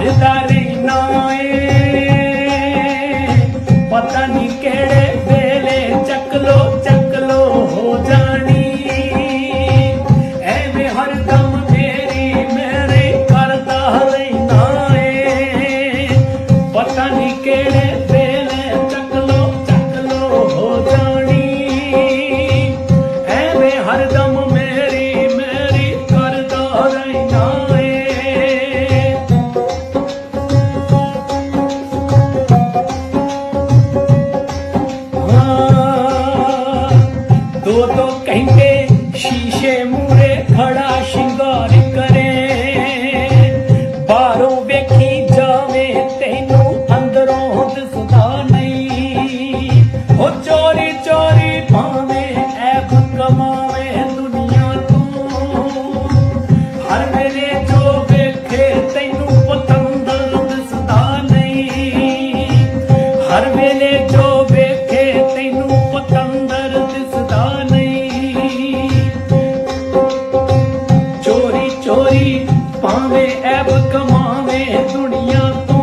भरदा रहना पता नहीं केड़े वेले चकलो हो जानी एवें हरदम मेरी मेरे करदा रहना पता नहीं केड़े वेले चकलो हो जानी एवें हरदम मेरी करदा रहना दो घंटे शीशे मूरे खड़ा शिंगार करे बाहरों वेखी जावे तेनू अंदरों दिसदा नहीं ओ चोरी चोरी भावे ऐब कमावे दुनिया तू हर वेले जो वेखे तेनू पतंदर दिसदा नहीं हर वेले जो वेखे तेनू पतंदर दिसदा चोरी पावे ऐब कमावे दुनिया तो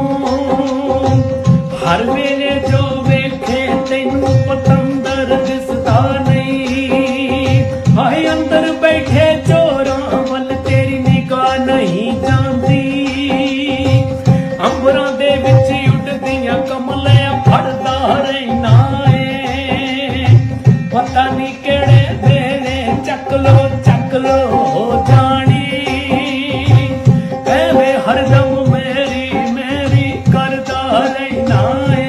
हर वेले जो वेखे तेनू पतंदर दिसदा नहीं हाय अंदर बैठे चोरां वल तेरी निगाह नहीं जांदी अंबरां दे विच उड़दियां कमलियां फड़दा रहना पता नहीं केड़े वेले चकलो हो जानी हरदम मेरी करदा रहना।